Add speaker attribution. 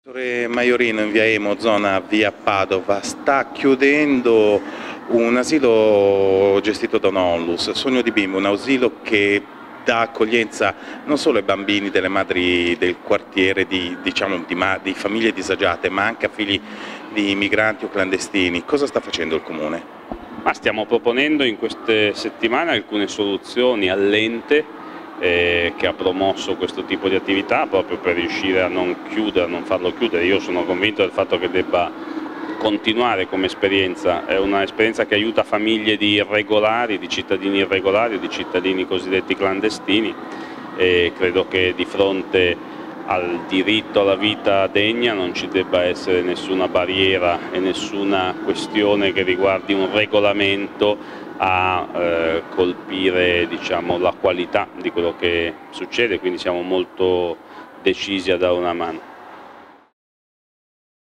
Speaker 1: Dottore Maiorino, in via Emo, zona via Padova, sta chiudendo un asilo gestito da un'Onlus, Sogno di Bimbo, un asilo che dà accoglienza non solo ai bambini delle madri del quartiere di famiglie disagiate, ma anche a figli di migranti o clandestini. Cosa sta facendo il Comune?
Speaker 2: Ma stiamo proponendo in queste settimane alcune soluzioni all'ente che ha promosso questo tipo di attività proprio per riuscire a non farlo chiudere. Io sono convinto del fatto che debba continuare come esperienza, è un'esperienza che aiuta famiglie di irregolari, di cittadini irregolari, di cittadini cosiddetti clandestini, e credo che di fronte al diritto alla vita degna non ci debba essere nessuna barriera e nessuna questione che riguardi un regolamento a colpire, diciamo, la qualità di quello che succede, quindi siamo molto decisi a dare una mano.